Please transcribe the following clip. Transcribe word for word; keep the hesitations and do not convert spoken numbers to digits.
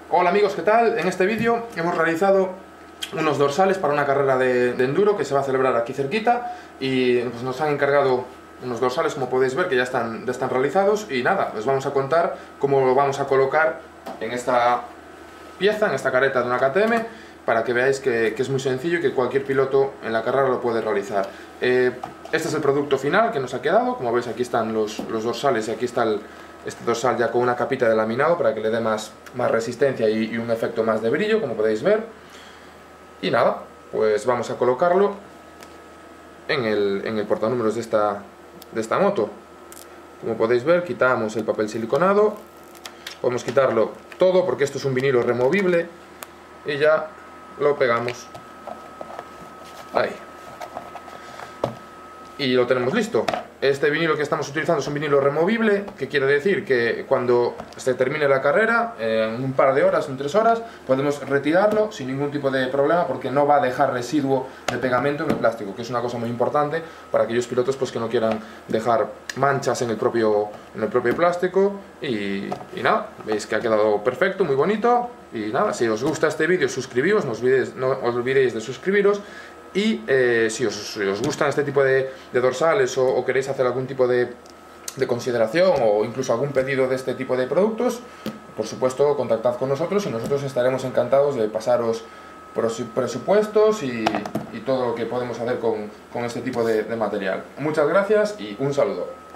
Hola amigos, ¿qué tal? En este vídeo hemos realizado unos dorsales para una carrera de, de enduro que se va a celebrar aquí cerquita y pues, nos han encargado unos dorsales, como podéis ver, que ya están, ya están realizados y nada, os vamos a contar cómo lo vamos a colocar en esta pieza, en esta careta de una K T M, para que veáis que, que es muy sencillo y que cualquier piloto en la carrera lo puede realizar. Eh, este es el producto final que nos ha quedado. Como veis, aquí están los, los dorsales y aquí está el, este dorsal ya con una capita de laminado para que le dé más, más resistencia y, y un efecto más de brillo, como podéis ver. Y nada, pues vamos a colocarlo en el, en el portanúmeros de esta, de esta moto. Como podéis ver, quitamos el papel siliconado, podemos quitarlo todo porque esto es un vinilo removible y ya lo pegamos ahí y lo tenemos listo. Este vinilo que estamos utilizando es un vinilo removible, que quiere decir que cuando se termine la carrera, en un par de horas, en tres horas, podemos retirarlo sin ningún tipo de problema, porque no va a dejar residuo de pegamento en el plástico, que es una cosa muy importante para aquellos pilotos pues, que no quieran dejar manchas en el propio, en el propio plástico. Y, y nada, veis que ha quedado perfecto, muy bonito. Y nada, si os gusta este vídeo, suscribíos, no os olvidéis, no os olvidéis de suscribiros. Y eh, si, os, si os gustan este tipo de, de dorsales o, o queréis hacer algún tipo de, de consideración o incluso algún pedido de este tipo de productos, por supuesto contactad con nosotros y nosotros estaremos encantados de pasaros presupuestos y, y todo lo que podemos hacer con, con este tipo de, de material. Muchas gracias y un saludo.